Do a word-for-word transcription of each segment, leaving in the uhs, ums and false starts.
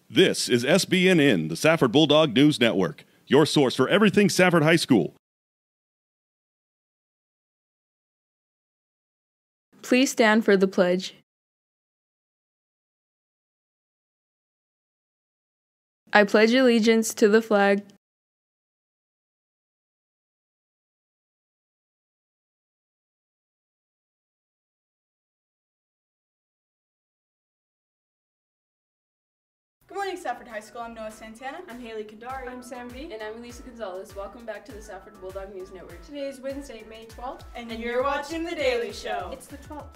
This is S B N N, the Safford Bulldog News Network, your source for everything Safford High School. Please stand for the pledge. I pledge allegiance to the flag Good morning, Safford High School. I'm Noah Santana. I'm Haley Kandari. I'm Sam V. And I'm Elisa Gonzalez. Welcome back to the Safford Bulldog News Network. Today is Wednesday, May twelfth. And, and you're watching The Daily Show. It's the twelfth.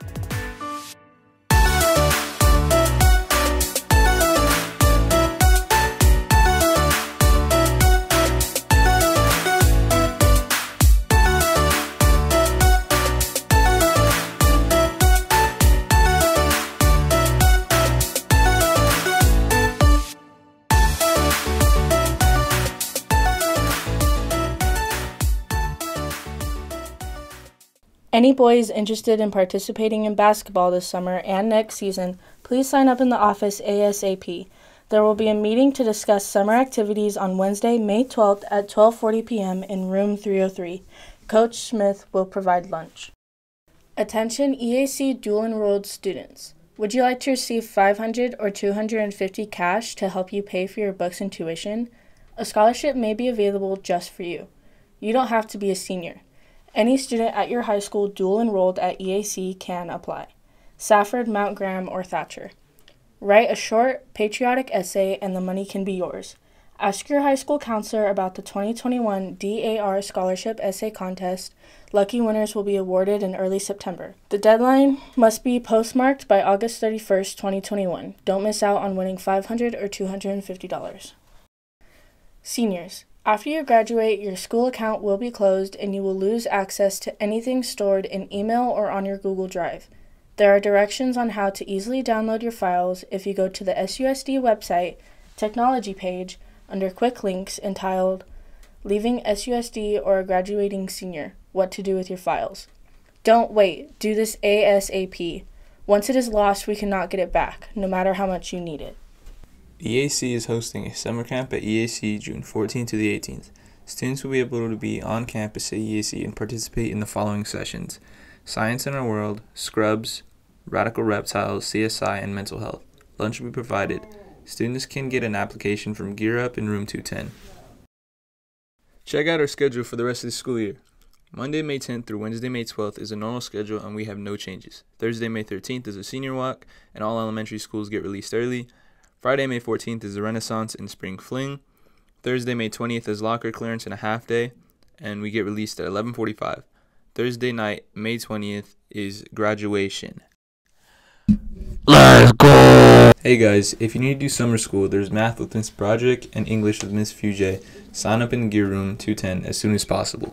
Any boys interested in participating in basketball this summer and next season, please sign up in the office ASAP. There will be a meeting to discuss summer activities on Wednesday, May twelfth at twelve forty p.m. in room three oh three. Coach Smith will provide lunch. Attention E A C dual-enrolled students. Would you like to receive five hundred dollars or two hundred fifty dollars cash to help you pay for your books and tuition? A scholarship may be available just for you. You don't have to be a senior. Any student at your high school dual-enrolled at E A C can apply. Safford, Mount Graham, or Thatcher. Write a short, patriotic essay and the money can be yours. Ask your high school counselor about the twenty twenty-one D A R Scholarship Essay Contest. Lucky winners will be awarded in early September. The deadline must be postmarked by August thirty-first, twenty twenty-one. Don't miss out on winning five hundred dollars or two hundred fifty dollars. Seniors. After you graduate, your school account will be closed and you will lose access to anything stored in email or on your Google Drive. There are directions on how to easily download your files if you go to the S U S D website, technology page, under quick links entitled Leaving S U S D or a Graduating Senior, What to Do with Your Files. Don't wait, do this ASAP. Once it is lost, we cannot get it back, no matter how much you need it. E A C is hosting a summer camp at E A C June fourteenth to the eighteenth. Students will be able to be on campus at E A C and participate in the following sessions: Science in Our World, Scrubs, Radical Reptiles, C S I, and Mental Health. Lunch will be provided. Students can get an application from Gear Up in room two ten. Check out our schedule for the rest of the school year. Monday, May tenth through Wednesday, May twelfth is a normal schedule and we have no changes. Thursday, May thirteenth is a senior walk and all elementary schools get released early. Friday, May fourteenth is the Renaissance and Spring Fling. Thursday, May twentieth is locker clearance and a half day, and we get released at eleven forty-five. Thursday night, May twentieth, is graduation. Let's go! Hey guys, if you need to do summer school, there's math with Miss Broderick and English with Miss Fujay. Sign up in Gear Room two ten as soon as possible.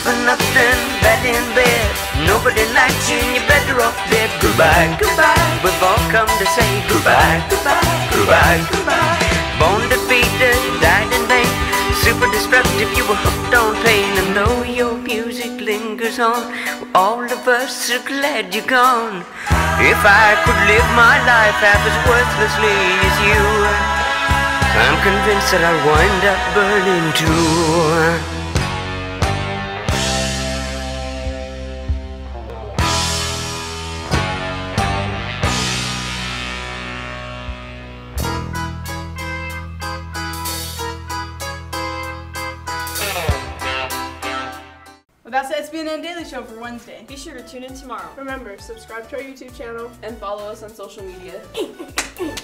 for nothing, bad in bed. Nobody likes you and you're better off dead. Goodbye, goodbye, we've all come to say goodbye, goodbye, goodbye, goodbye. Born defeated, died in vain. Super destructive, you were hooked on pain. And though your music lingers on, all of us are glad you're gone. If I could live my life half as worthlessly as you, I'm convinced that I'll wind up burning too. Well, that's the S B N N Daily Show for Wednesday. Be sure to tune in tomorrow Remember, subscribe to our YouTube channel. and follow us on social media.